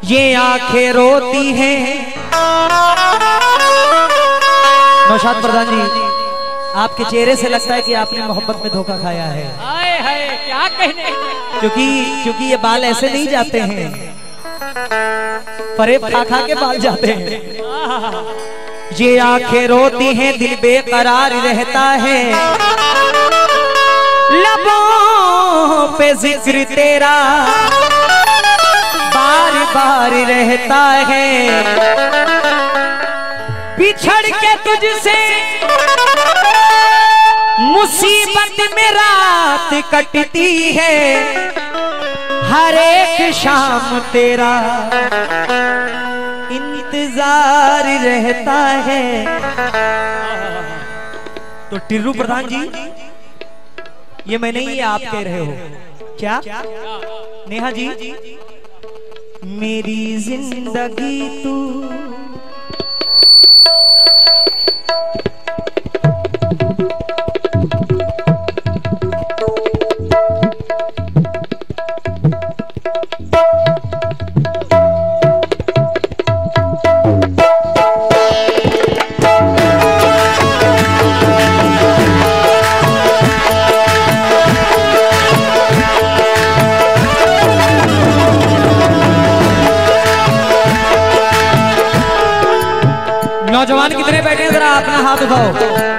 ये आंखें रोती हैं। नौशाद प्रधान जी, आपके चेहरे से लगता है कि आपने मोहब्बत में धोखा खाया है। हाय हाय क्या कहने, क्योंकि ये बाल ऐसे नहीं जाते हैं, फरेब खा खा के बाल जाते हैं। ये आंखें रोती हैं, दिल बेकरार रहता है, लबों पे जिक्र तेरा बार बार रहता है। बिछड़ के तुझसे मुसीबत में रात कटती है, हर एक शाम तेरा इंतजार रहता है। तो टिर्रू प्रधान जी, ये मैं नहीं, ये आप कह रहे हो क्या? नेहा जी, मेरी जिंदगी तू नौजवान कितने बैठे हैं, जरा अपना हाथ उठाओ।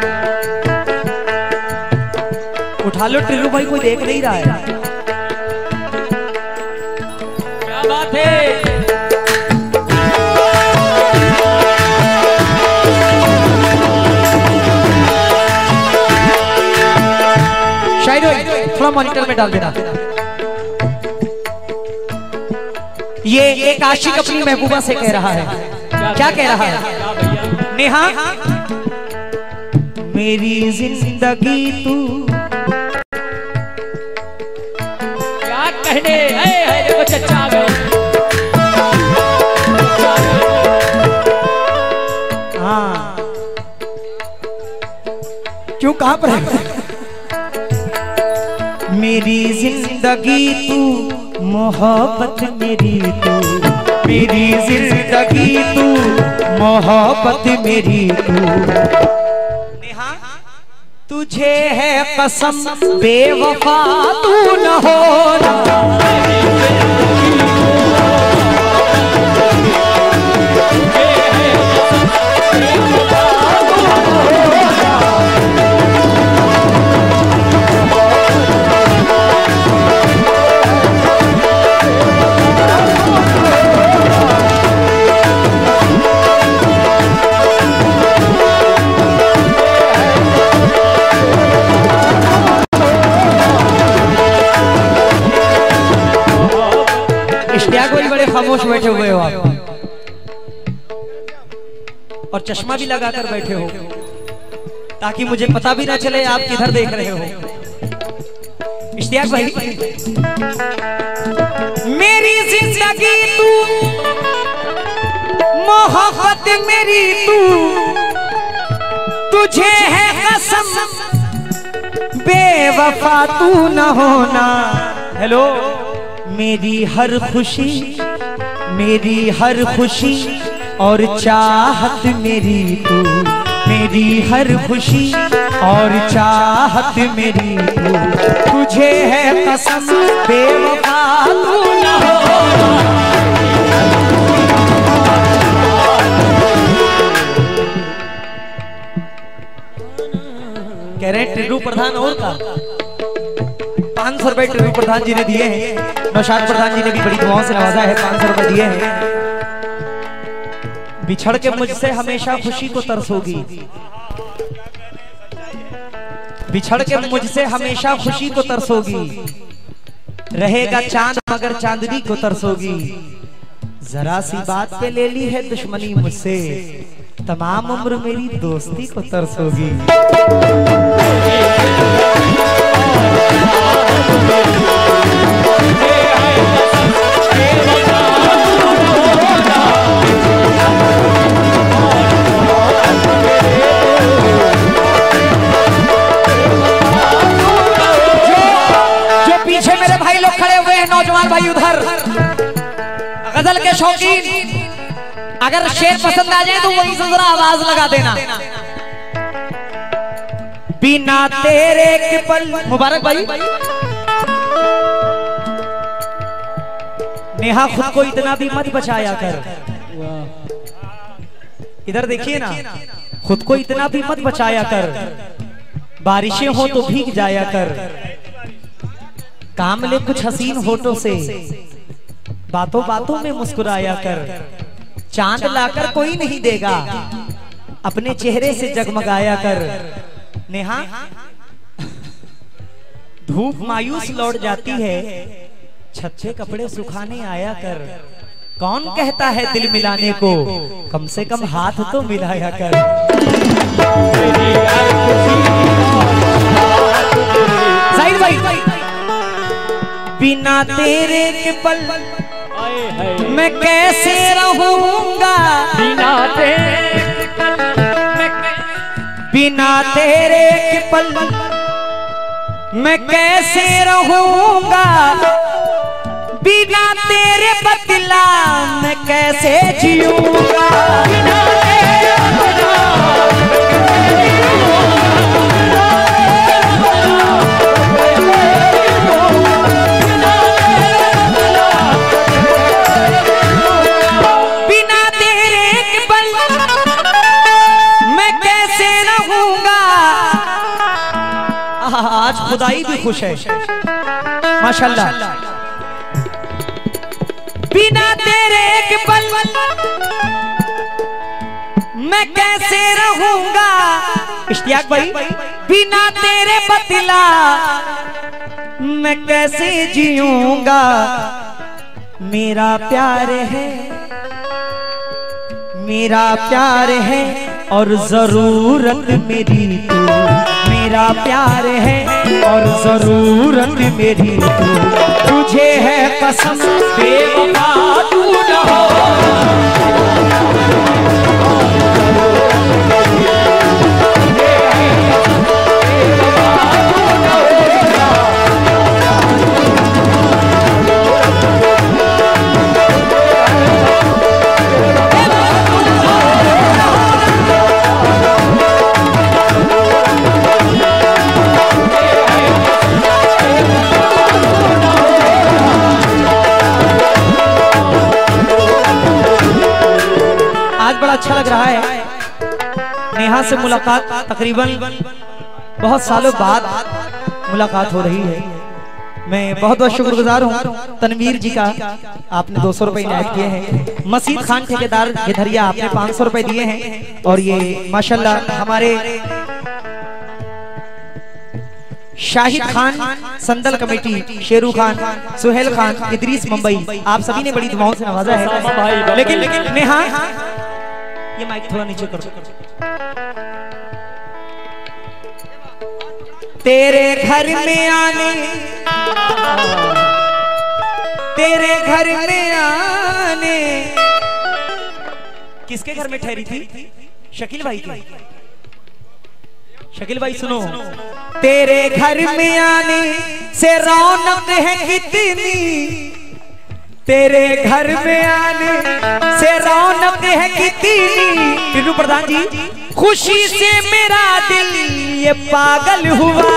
उठा लो, टिल्लू भाई कोई देख नहीं रहा है। क्या बात है। शायद थोड़ा मॉनिटर में डाल देना। ये एक आशिक अपनी महबूबा से कह रहा है। क्या कह रहा है? नेहा, मेरी जिंदगी तू क्या कहने, देखो चचा आ गए। हाँ, क्यों, कहां पर है? मेरी जिंदगी तू, मोहब्बत मेरी तू, मेरी जिंदगी तू, मोहब्बत मेरी तू। नेहा, तुझे है कसम बेवफा तू न होना, बड़े खामोश बैठे हुए हो आप, और चश्मा भी लगाकर बैठे हो ताकि मुझे पता भी ना चले आप किधर देख रहे हो। इश्तियाक भाई, मेरी जिंदगी तू, मोहब्बत मेरी तू, तुझे है कसम बेवफा तू न होना। हेलो, मेरी हर खुशी, मेरी हर खुशी और चाहत मेरी तू, मेरी हर खुशी और चाहत मेरी तू, तुझे है कसम बेवफा तू न होना। कह रहे टिर्रू प्रधान और का 500 रुपए टिर्रू प्रधान जी ने दिए हैं। नौशाद प्रधान जी ने भी बड़ी दुआओं से नवाजा है, 500 रुपए दिए हैं। बिछड़ के मुझसे हमेशा खुशी को तरसोगी, बिछड़ के मुझसे हमेशा खुशी को तरसोगी, रहेगा चांद मगर चांदनी को तरसोगी। जरा सी बात पे ले ली है दुश्मनी मुझसे, तमाम उम्र मेरी दोस्ती को तरसोगी। जो पीछे मेरे भाई लोग खड़े हुए हैं, नौजवान भाई उधर गजल के शौकीन अगर शेर पसंद आ जाए तो वहीं से जरा आवाज लगा देना। बिना तेरे के पल, मुबारक भाई। नेहा खुद को इतना भी मत बचाया कर, इधर देखिए ना, खुद को इतना भी मत बचाया कर, बारिशें हो तो भीग जाया कर, काम ले कुछ हसीन होठों से, बातों बातों में मुस्कुराया कर, चांद लाकर कोई नहीं देगा, अपने चेहरे से जगमगाया कर। नेहा धूप मायूस लौट जाती है, छत पे कपड़े सुखाने आया कर, कौन कहता है दिल मिलाने को, कम से कम हाथ तो मिलाया कर। जाहिर भाई, बिना तेरे के पल मैं कैसे रहूंगा, बिना तेरे के पल मैं कैसे रहूंगा, बिना तेरे बदला मैं कैसे जीऊंगा। बिना तेरे के पल मैं कैसे रहूंगा। आज खुदाई भी खुश है माशाल्लाह। बिना तेरे के पल मैं कैसे रहूंगा, इश्तियाक भाई, बिना तेरे बदला मैं कैसे जीऊंगा। मेरा प्यार है, मेरा प्यार है और जरूरत मेरी तू, मेरा प्यार है और जरूरत मेरी तू, तुझे है कसम बेवफा तू न हो। बड़ा अच्छा लग रहा है। नेहा से मुलाकात तकरीबन बहुत सालों बाद मुलाकात हो रही है। मैं बहुत बहुत शुक्रगुजार हूँ तनवीर जी का, आपने 200 रुपए इनायत किए हैं। मसीद खान ठेकेदार गिधरिया, आपने 500 रुपए दिए हैं। और ये माशाल्लाह हमारे शाहिद खान संदल कमेटी, शेरू खान, सुहेल खान, इदरीस मुंबई, आप सभी ने बड़ी दुआओं से नवाजा है। लेकिन नेहा ये माइक थोड़ा नीचे कर दो। तेरे घर में आने, तेरे घर में आने, किसके घर में ठहरी थी? शकील भाई की। शकील भाई सुनो, तेरे घर में आने से रौनक है कितनी, तेरे घर में आने से रौनक है कितनी। टिड्डू प्रधान जी, खुशी से मेरा दिल ये पागल हुआ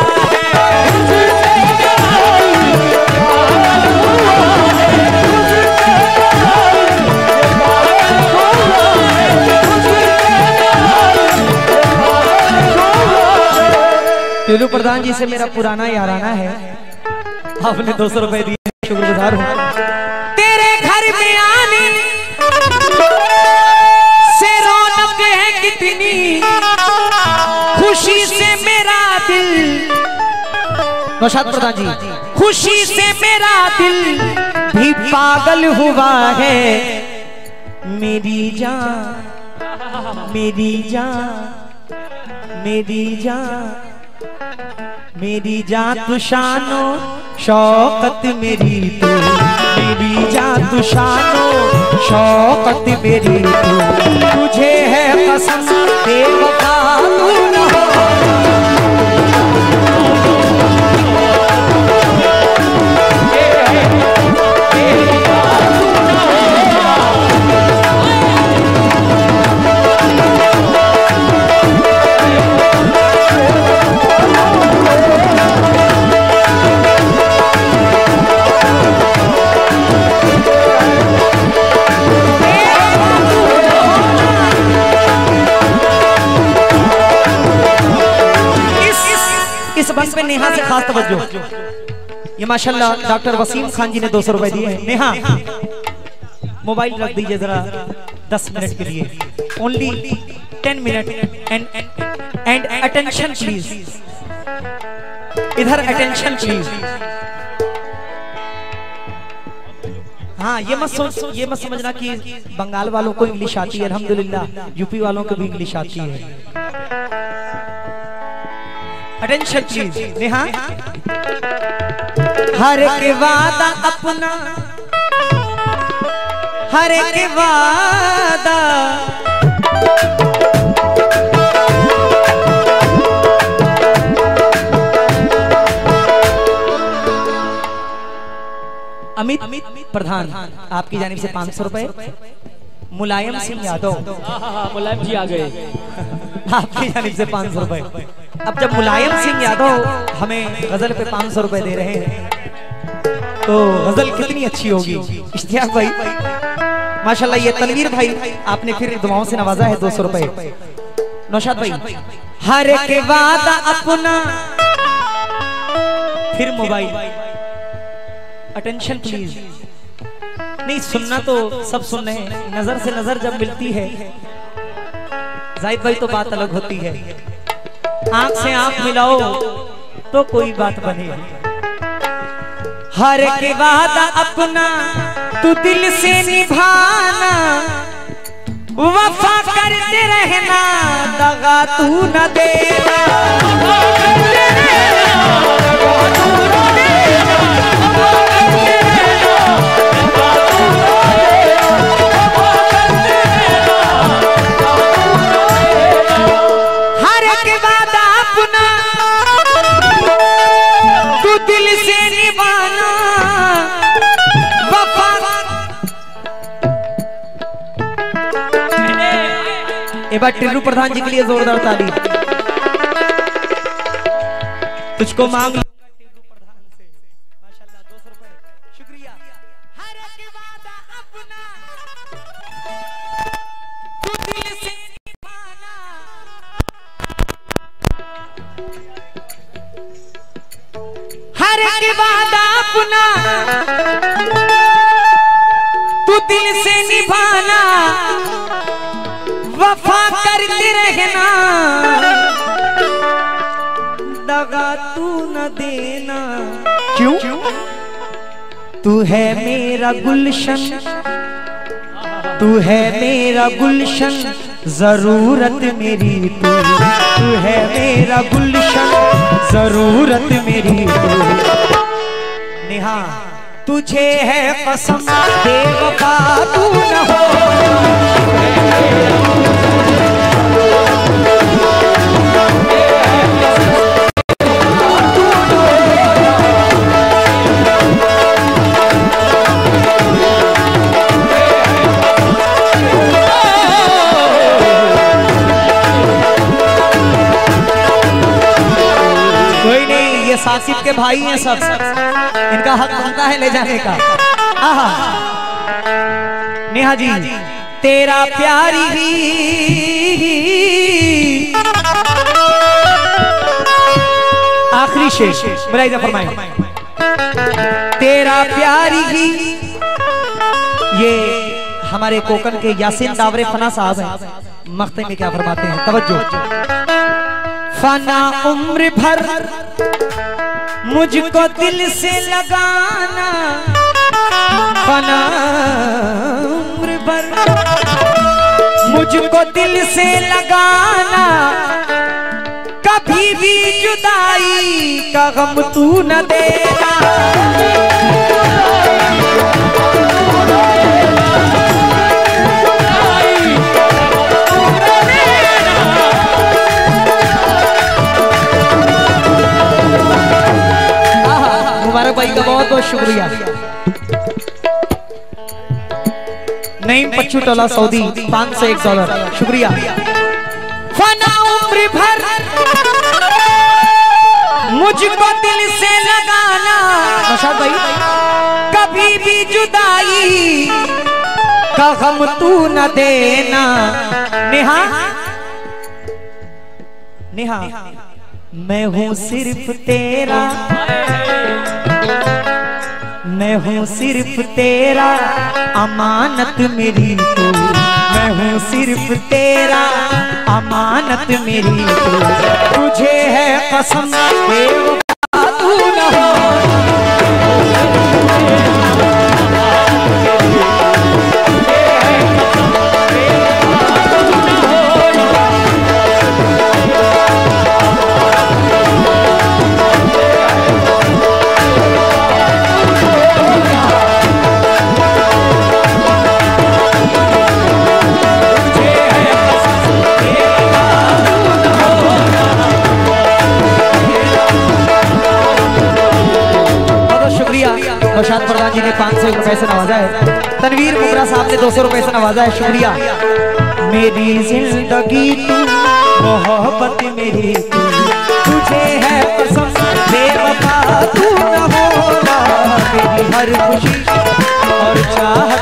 टिड्डू प्रधान जी से मेरा पुराना याराना है। आपने 200 रुपए दिए, शुक्रगुजार हूँ। में आने से रौनक है कितनी, खुशी से मेरा दिल, नौशाद प्रधान जी, खुशी से मेरा दिल भी पागल हुआ है। मेरी जान, मेरी जान, मेरी जान, मेरी जान तू शानो शौकत मेरी तू, मेरी जान तू शानो शौकत मेरी तू, तुझे है कसम बेवफा तू न हो। नेहा से खास तवज्जो। ये माशाल्लाह डॉक्टर वसीम खान जी ने 200 रुपए दिए हैं। नेहा मोबाइल रख दीजिए जरा 10 मिनट के लिए, only 10 minute and attention please, इधर अटेंशन प्लीज। हाँ ये मत समझना कि बंगाल वालों को इंग्लिश आती है, अल्हम्दुलिल्लाह यूपी वालों को भी इंग्लिश आती है। Attention please. नेहा हर के वादा अपना, हर के वादा अमित प्रधान आपकी जानिब से 500 रुपए। मुलायम सिंह यादव, मुलायम जी आ गए, आपकी जानिब से 500 रुपए। अब जब मुलायम सिंह यादव हमें गजल पे 500 रुपए दे रहे हैं तो गजल कितनी अच्छी होगी। इश्तियाक भाई माशाल्लाह, ये तनवीर भाई आपने फिर दुआओं से नवाजा है 200 रुपए। नौशाद भाई हर के वादा अपना, फिर मोबाइल। Attention please. नहीं सुनना तो सब सुन रहे हैं, नजर से नजर जब मिलती है जाहिद भाई तो बात अलग होती है। आंख से आंख मिलाओ तो कोई बात बने। हर के वादा अपना तू दिल से निभाना, वफा करते रहना, दगा तू न देना। हर के वादा अपना तू दिल से निभाना, वफा। एक बार टिल्लू प्रधान जी के लिए जोरदार ताली। तुझको मांग टिल्लू प्रधान से माशाल्लाह 200 रुपए, शुक्रिया। हर के वादा अपना तू दिल से निभाना, हर के वादा अपना तू दिल से निभाना, वफा करते रहना, दगा तू न देना। क्यों? तू है मेरा गुलशन, तू है मेरा गुलशन, जरूरत मेरी तू। तू है मेरा गुलशन, जरूरत मेरी तू। नेहा तुझे है कसम बेवफा तू न हो। सासिब के भाई हैं सब, इनका हक बनता है ले जाने का। आहा नेहा जी तेरा प्यारी ही आखिरी शेर मुलाहिजा फरमाएं। तेरा प्यारी ही, ये हमारे कोकन के यासीन दावरे फना साहब हैं, मख्ते में क्या फरमाते हैं, तवज्जो। फना उम्र भर मुझको दिल से लगाना, फना उम्र भर मुझको दिल से लगाना, कभी भी जुदाई का गम तू न देना। मुबारक भाई का बहुत बहुत शुक्रिया। नईम पच्चू टोला सऊदी $501 शुक्रिया। फना उम्र भर मुझको दिल से लगाना, नौशाद भाई कभी भी जुदाई का गम तू न देना। नेहा नेहा मैं हूँ सिर्फ तेरा, मैं हूँ सिर्फ तेरा, अमानत मेरी तू। मैं हूँ सिर्फ तेरा, अमानत मेरी तू। तुझे है कसम बेवफा तू न हो। नौशाद प्रधान जी ने 500 रुपए से नवाजा है। तनवीर मुगरा साहब ने 200 रुपए से नवाजा है, शुक्रिया। मेरी जिंदगी तू, मोहब्बत मेरी तू, तुझे है कसम बेवफा तू न होना। मेरी हर खुशी और चाहत